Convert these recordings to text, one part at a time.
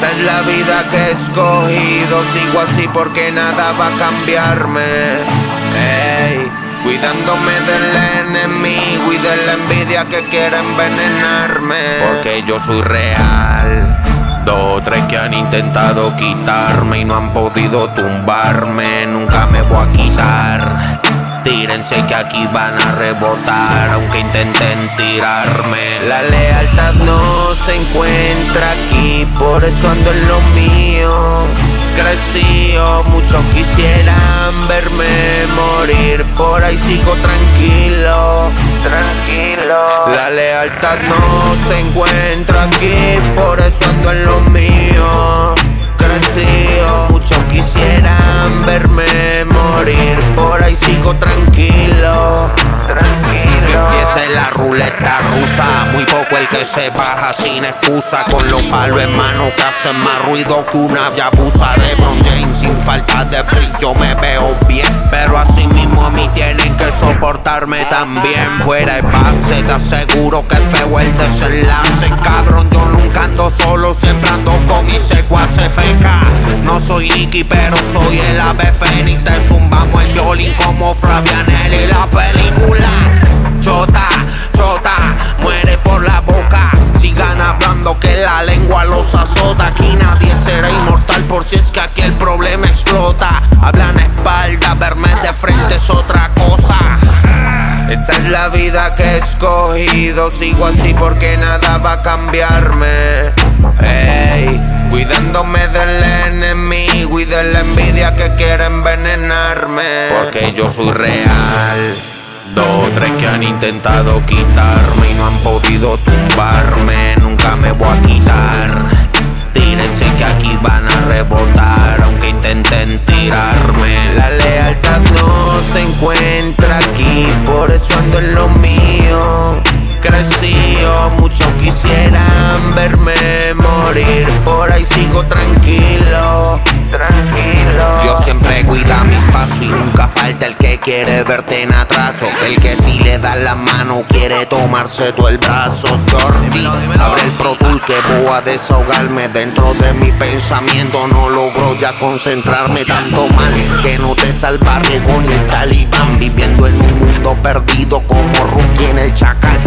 Esa es la vida que he escogido. Sigo así porque nada va a cambiarme. Ey, cuidándome del enemigo y de la envidia que quiere envenenarme. Porque yo soy real. Dos o tres que han intentado quitarme y no han podido tumbarme. Nunca me voy a quitar. Tírense que aquí van a rebotar, aunque intenten tirarme. La lealtad no se encuentra aquí, por eso ando en lo mío. Creció, muchos quisieran verme morir, por ahí sigo tranquilo, tranquilo. La lealtad no se encuentra aquí, por eso ando en lo mío. Creció, muchos quisieran verme morir, por ahí sigo tranquilo, tranquilo. Que empiece la ruleta rusa, muy poco el que se baja sin excusa. Con los palos en mano que hacen más ruido que una yabusa. LeBron James sin falta de brillo me veo bien, pero así mismo a mí tienen que soportarme también. Fuera de base te aseguro que feo el desenlace. Cabrón, yo nunca ando solo, siempre ando con mis secuaces feca. No soy Nicky, pero soy el ave fénix. Te zumbamos el violín como Fabianelli. La película Chota, chota, muere por la boca. Sigan hablando que la lengua los azota. Aquí nadie será inmortal por si es que aquí el problema explota. Hablan a espalda, verme de frente es otra cosa. Esta es la vida que he escogido. Sigo así porque nada va a cambiarme. Ey, cuidándome del enemigo y de la envidia que quiere envenenarme. Porque yo soy real. Dos o tres que han intentado quitarme y no han podido tumbarme. Nunca me voy a quitar. Tírense que aquí van a rebotar, aunque intenten tirarme. La lealtad no se encuentra aquí, por eso ando en lo mío. Creció, muchos quisieran verme morir, por ahí sigo tranquilo, tranquilo. Dios siempre cuida mis pasos y nunca falta el que quiere verte en atraso. El que si le da la mano quiere tomarse todo el brazo. Jordi, abre el Pro Tool que voy a desahogarme. Dentro de mi pensamiento no logro ya concentrarme. Tanto mal que no te salvaré con el talibán. Viviendo en un mundo perdido como Rookie en el Chacal.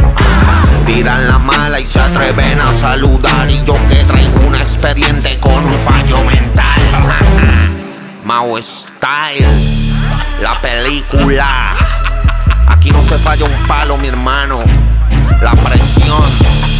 Tiran la mala y se atreven a saludar. Y yo que traigo un expediente con un fallo mental. Mao Style, la película. Aquí no se falla un palo, mi hermano. La presión.